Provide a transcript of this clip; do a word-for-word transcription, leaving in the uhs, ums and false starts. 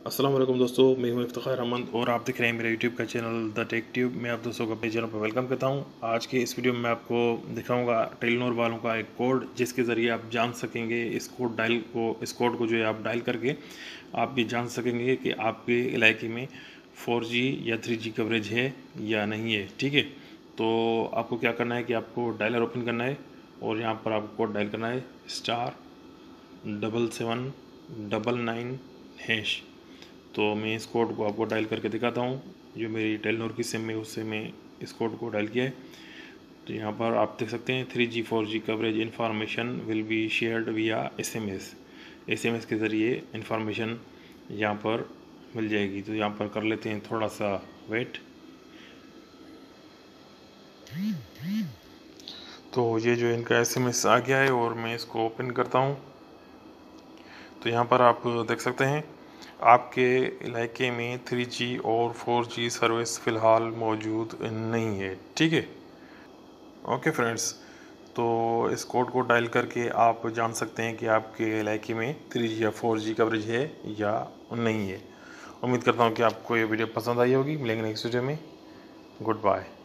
अस्सलाम वालेकुम दोस्तों, मैं हूं इफ्तिखार अहमद और आप देख रहे हैं मेरे यूट्यूब का चैनल द टेक ट्यूब। मैं आप दोस्तों को अपने चैनल पर वेलकम करता हूं। आज के इस वीडियो में मैं आपको दिखाऊंगा टेलीनॉर वालों का एक कोड, जिसके ज़रिए आप जान सकेंगे इस कोड डायल को इस कोड को जो है आप डायल करके आप ये जान सकेंगे कि आपके इलाके में फोर जी या थ्री जी कवरेज है या नहीं है। ठीक है, तो आपको क्या करना है कि आपको डायलर ओपन करना है और यहाँ पर आपको कोड डायल करना है star double seven double nine hash. तो मैं इस कोड को आपको डायल करके दिखाता हूँ। जो मेरी टेलीनॉर की सिम है उससे मैं इस कोड को डायल किया है। तो यहाँ पर आप देख सकते हैं three G four G coverage information will be shared via S M S S M S के ज़रिए इन्फॉर्मेशन यहाँ पर मिल जाएगी। तो यहाँ पर कर लेते हैं थोड़ा सा वेट। तो ये जो इनका एस एम एस आ गया है और मैं इसको ओपन करता हूँ। तो यहाँ पर आप देख सकते हैं आपके इलाके में थ्री जी और फोर जी सर्विस फ़िलहाल मौजूद नहीं है। ठीक है, ओके फ्रेंड्स, तो इस कोड को डायल करके आप जान सकते हैं कि आपके इलाके में थ्री जी या फोर जी कवरेज है या नहीं है। उम्मीद करता हूँ कि आपको ये वीडियो पसंद आई होगी। मिलेंगे नेक्स्ट वीडियो में। Good bye.